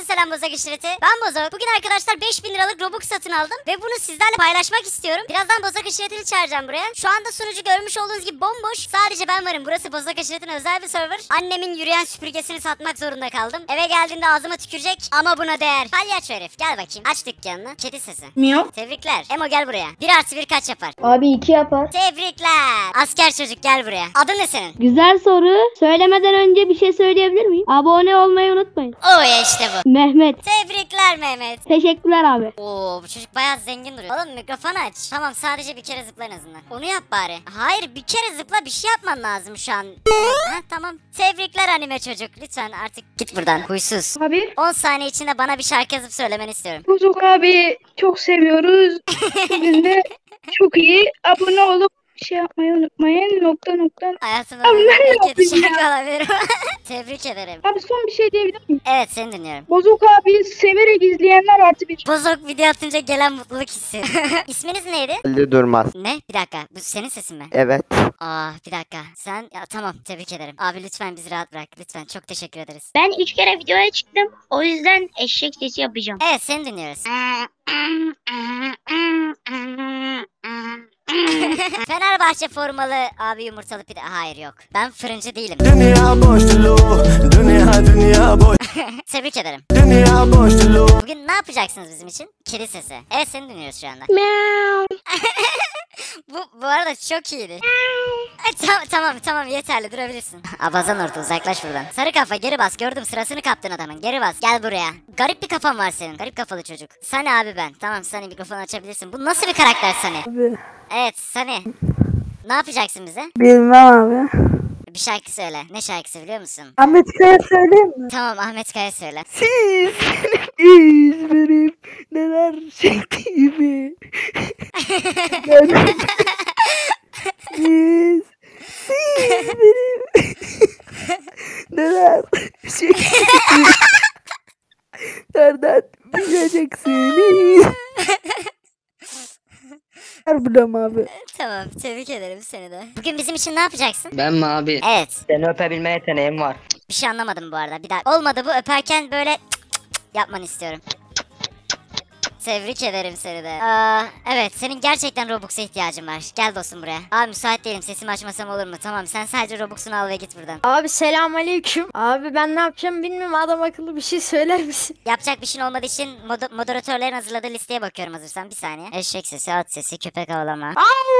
Herkese selam Bozok İşreti. Ben Bozok. Bugün arkadaşlar 5000 liralık Robux satın aldım ve bunu sizlerle paylaşmak istiyorum. Birazdan Bozok İşreti'ni çağıracağım buraya. Şu anda sunucu görmüş olduğunuz gibi bomboş. Sadece ben varım. Burası Bozok İşreti'nin özel bir server. Annemin yürüyen süpürgesini satmak zorunda kaldım. Eve geldiğinde ağzıma tükürecek ama buna değer. Palyaço herif gel bakayım. Aç dükkanını. Kedi sesi. Miyav. Tebrikler. Emo gel buraya. 1+1 kaç yapar? Abi 2 yapar. Tebrikler. Asker çocuk gel buraya. Adın ne senin? Güzel soru. Söylemeden önce bir şey söyleyebilir miyim? Abone olmayı unutmayın. Oh ya işte bu. Mehmet. Tebrikler Mehmet. Teşekkürler abi. Oo bu çocuk bayağı zengin duruyor. Oğlum mikrofonu aç. Tamam sadece bir kere zıpla en azından. Onu yap bari. Hayır bir kere zıpla, bir şey yapman lazım şu an. Ha, tamam. Tebrikler anime çocuk. Lütfen artık git buradan. Huysuz. Abi 10 saniye içinde bana bir şarkı yazıp söylemeni istiyorum. Bozok abi çok seviyoruz. Bugün de çok iyi. Abone olup şey yapmayı unutmayın. Nokta. Hayatımda Abi ben en ne kötü yapayım şarkı olabilirim. Tebrik ederim. Abi son bir şey diyebilir miyim? Evet seni dinliyorum. Bozok abi severek izleyenler +1. Bozok video atınca gelen mutluluk hissi. İsminiz neydi? Ali Durmaz. Ne? Bir dakika. Bu senin sesin mi? Evet. Bir dakika. Sen ya, tamam tebrik ederim. Abi lütfen bizi rahat bırak. Lütfen çok teşekkür ederiz. Ben 3 kere videoya çıktım. O yüzden eşek sesi yapacağım. Evet seni dinliyoruz. Fenerbahçe formalı abi yumurtalı pide. Hayır yok. Ben fırıncı değilim. Dünya boşluğu, dünya boş, Tebrik ederim. dünya boşluğu. Bugün ne yapacaksınız bizim için? Kedi sesi. Evet seni dinliyoruz şu anda. Bu arada çok iyiydi. Tamam yeterli durabilirsin. Abazan orta uzaklaş buradan. Sarı kafa geri bas, gördüm sırasını kaptın adamın, geri bas gel buraya. Garip bir kafan var senin, garip kafalı çocuk. Sani abi ben, tamam Sani mikrofonu açabilirsin. Bu nasıl bir karakter Sani? Abi Evet Sani. Ne yapacaksın bize? bilmem abi. Bir şarkı söyle. Ne şarkısı biliyor musun? Ahmet Kaya söyleyeyim mi? Tamam Ahmet Kaya söyle. Siz benim neler çektiğimi. Siz benim neler çektiğimi. Nereden bileceksiniz? Harbiden abi. Tamam tebrik ederim seni de. Bugün bizim için ne yapacaksın? Ben mi abi? Evet. Seni öpebilme yeteneğim var. Bir şey anlamadım bu arada. Bir daha. Olmadı bu, öperken böyle yapmanı istiyorum. Tebrik ederim seni de. Evet senin gerçekten Robux'a ihtiyacın var. Gel dostum buraya. Abi müsait değilim, sesimi açmasam olur mu? Tamam sen sadece Robux'unu al ve git buradan. Abi selamünaleyküm. Abi ben ne yapacağım bilmiyorum, adam akıllı bir şey söyler misin? Yapacak bir şeyin olmadığı için moderatörlerin hazırladığı listeye bakıyorum hazırsan. Bir saniye. Eşek sesi, at sesi, köpek ağlama.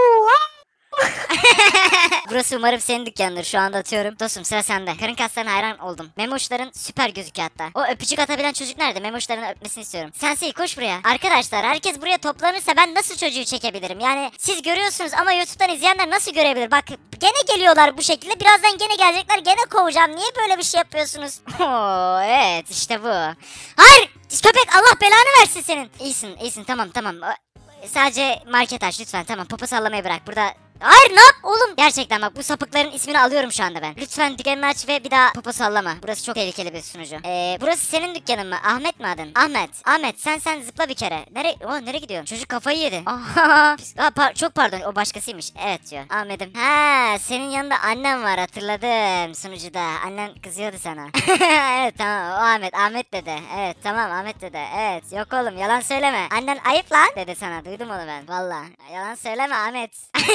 Burası umarım senin dükkanındır, şu anda atıyorum. Dostum sıra sende. Karın kaslarına hayran oldum. Memoşların süper gözüküyor hatta. O öpücük atabilen çocuk nerede? Memoşların öpmesini istiyorum. Sensei koş buraya. Arkadaşlar herkes buraya toplanırsa ben nasıl çocuğu çekebilirim? Yani siz görüyorsunuz ama YouTube'dan izleyenler nasıl görebilir? Bak gene geliyorlar bu şekilde. Birazdan gene gelecekler. Gene kovacağım. Niye böyle bir şey yapıyorsunuz? Evet işte bu. Hayır! Köpek Allah belanı versin senin. İyisin tamam. Sadece market aç lütfen, tamam, popo sallamayı bırak burada. Hayır ne yap oğlum? Gerçekten bak bu sapıkların ismini alıyorum şu anda ben. Lütfen dükkanını aç ve bir daha popo sallama. Burası çok tehlikeli bir sunucu. Burası senin dükkanın mı? Ahmet mi adın? Ahmet sen zıpla bir kere. Nereye gidiyorsun? Çocuk kafayı yedi. Çok pardon o başkasıymış. Evet diyor. Ahmet'im. Ha senin yanında annem var, hatırladım sunucuda. Annen kızıyordu sana. Evet tamam o Ahmet dedi. Evet tamam Ahmet dedi. Evet yok oğlum yalan söyleme. Annen ayıp lan dedi sana. Duydum onu ben. Valla yalan söyleme Ahmet.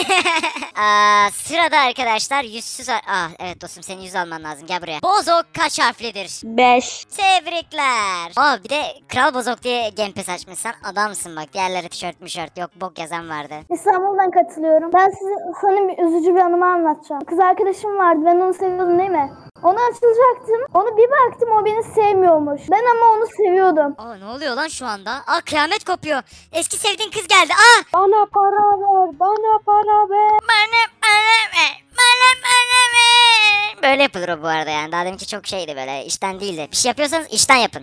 Sırada arkadaşlar yüzsüz evet dostum senin 100 alman lazım, gel buraya. Bozok kaç harflidir? 5. Tebrikler. Bir de Kral Bozok diye Game Pass açmışsan adamsın bak. Diğerleri tişört yok bok yazan vardı. İstanbul'dan katılıyorum. Ben sana bir üzücü bir anımı anlatacağım. Kız arkadaşım vardı, ben onu seviyordum değil mi? Ona açılacaktım. Onu bir baktım o beni sevmiyormuş. Ben ama onu seviyordum. Ne oluyor lan şu anda? Kıyamet kopuyor. Eski sevdiğin kız geldi. Bana para ver, bana para ver. Bana ver. Böyle yapılır o bu arada yani. Daha deminki çok şeydi böyle. İşten değildi. Bir şey yapıyorsanız işten yapın.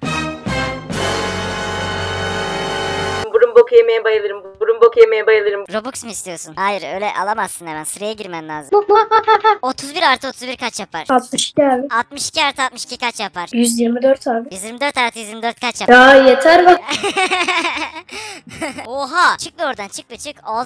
Burun boku yemeye bayılırım. Burun boku yemeye bayılırım. Robux mu istiyorsun? Hayır öyle alamazsın hemen. Sıraya girmen lazım. 31 artı 31 kaç yapar? 62 abi. 62 artı 62 kaç yapar? 124 abi. 124 artı 124 kaç yapar? Ya yeter bak. Oha! Çık be oradan, çık.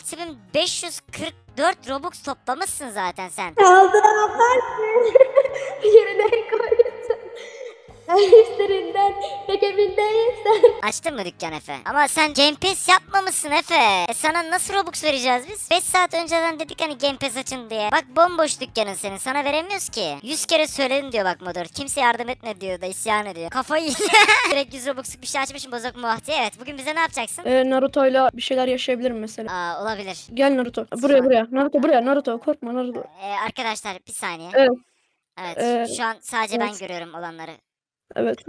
6544 Robux toplamışsın zaten sen. Aldım yaparsın. Yerine koydum. Servislerinden pek emin değilsen. Açtın mı dükkan Efe? Ama sen Game Pass yapmamışsın Efe. Sana nasıl Robux vereceğiz biz? 5 saat önceden dedik hani Game Pass açın diye. Bak bomboş dükkanın senin. Sana veremiyoruz ki. 100 kere söyledim diyor bak motor. Kimse yardım etme diyor da isyan ediyor. Kafayı direkt 100 Robux'luk bir şey açmışım bozuk muhti. Evet bugün bize ne yapacaksın? Naruto'yla bir şeyler yaşayabilirim mesela. Olabilir. Gel Naruto. Buraya. Naruto korkma Naruto. Arkadaşlar bir saniye. Evet. Evet şu an sadece ben evet. görüyorum olanları. Evet.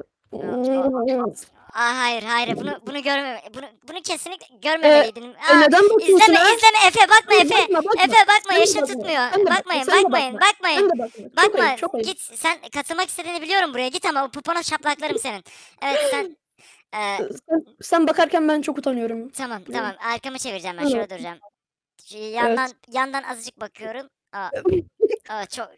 Hayır bunu görmeme bunu kesinlikle görmemeliydin. Neden bakıyorsun İzleme Efe bakma Efe. Bakma. Efe bakma Sen de yaşın bakma. tutmuyor. Sen de Bakmayın bakma. Sen de bakmayın bakma. bakmayın. Ben de bakma. Bakma Çok ayıp. git sen katılmak istediğini biliyorum buraya git ama o popona şaplaklarım senin. Evet sen Sen bakarken ben çok utanıyorum. tamam arkamı çevireceğim ben şöyle duracağım. Yandan azıcık bakıyorum. Çok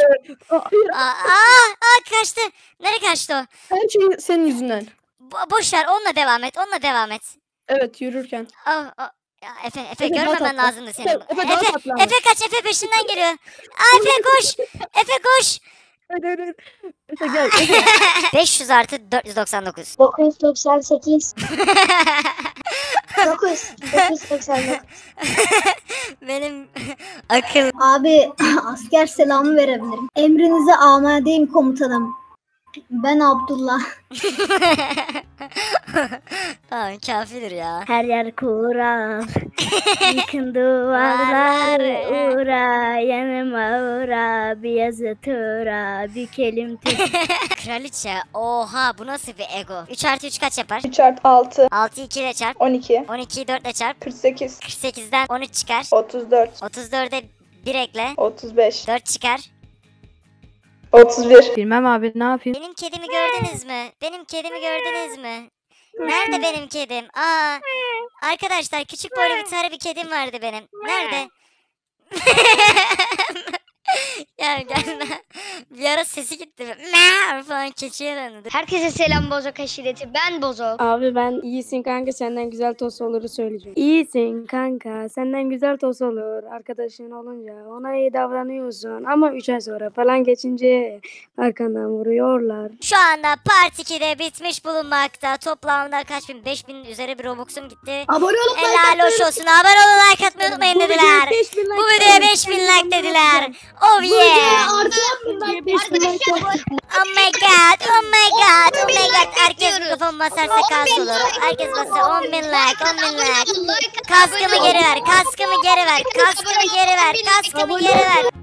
kaçtı. Nereye kaçtı o? Her şey senin yüzünden. Boş ver onunla devam et. Evet yürürken. Ya Efe Efe, görmemen daha tatlı. lazımdı senin. Efe, daha tatlı ama. Efe kaç Efe peşinden geliyor. Efe koş. Efe koş. Hadi. Efe gel. Efe. 500 artı 499. 998. 999. Benim akıl. Abi asker selamı verebilirim. Emrinize amadeyim komutanım. Ben Abdullah. Tamam kafidir ya. Her yer kural. Yıkın duvarlar uğra. Yanıma uğra. Bir yazı tura. Bir kelim Kraliçe oha bu nasıl bir ego. 3 artı 3 kaç yapar? 3 artı 6. 6'yı 2 ile çarp. 12. 12'yi 4 ile çarp. 48. 48'den 13 çıkar. 34. 34'e 1 ekle. 35. 4 çıkar. 31. Bilmem abi ne yapayım? Benim kedimi gördünüz mü? Benim kedimi gördünüz mü? Nerede benim kedim? Arkadaşlar küçük boylu bir tane bir kedim vardı benim. Nerede? Gelme. Bir ara sesi gitti. Meow falan keçiye döndü. Herkese selam Bozok aşireti. Ben Bozok. Abi ben iyisin kanka senden güzel tost olur'u söyleyeceğim. İyisin kanka senden güzel tost olur. Arkadaşın olunca ona iyi davranıyorsun. Ama 3 ay sonra falan geçince arkandan vuruyorlar. Şu anda Part 2'de bitmiş bulunmakta. Toplamda kaç bin? 5000 üzeri bir Robux'um gitti. Abone olup Helal hoş olsun. Abone olun like atmayı unutmayın dediler. Bu videoya 5000 like dediler. Oh yeah. Oh my god. Herkes mikrofon basarsa kas olur. Herkes basar 10.000 like. Kaskımı geri ver.